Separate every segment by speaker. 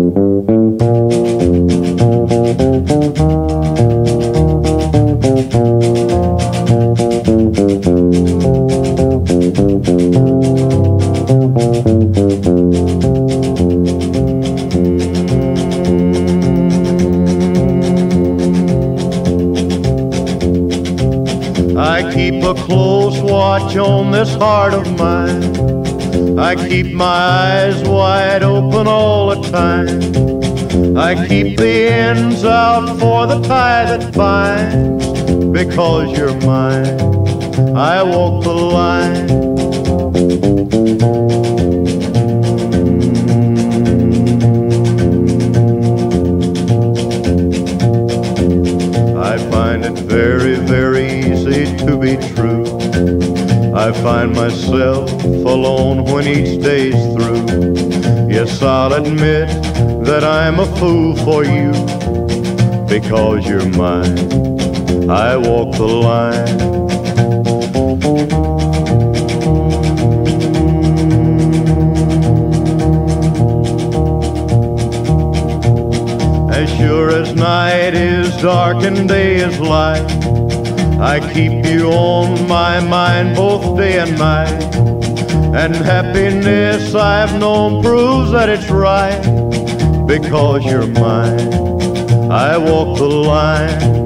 Speaker 1: I keep a close watch on this heart of mine. I keep my eyes wide open all the time. I keep the ends out for the tie that binds. Because you're mine, I walk the line. I find it very, very easy to be true. I find myself alone when each day's through. Yes, I'll admit that I'm a fool for you. Because you're mine, I walk the line. As sure as night is dark and day is light, I keep you on my mind both day and night. And happiness I've known proves that it's right. Because you're mine, I walk the line.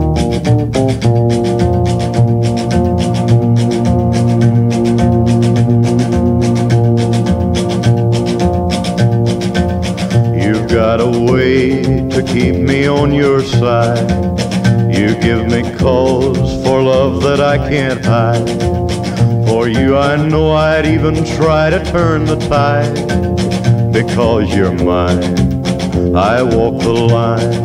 Speaker 1: You've got a way to keep me on your side. You give me cause for love that I can't hide. For you I know I'd even try to turn the tide. Because you're mine, I walk the line.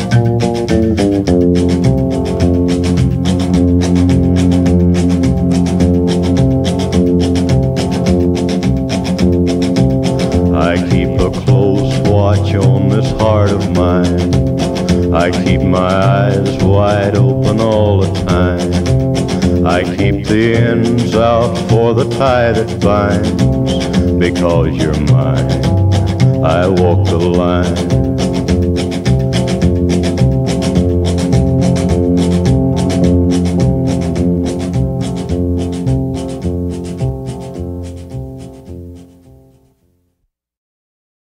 Speaker 1: I keep a close watch on this heart of mine. I keep my eyes wide open all the time. I keep the ends out for the tie that binds. Because you're mine, I walk the line.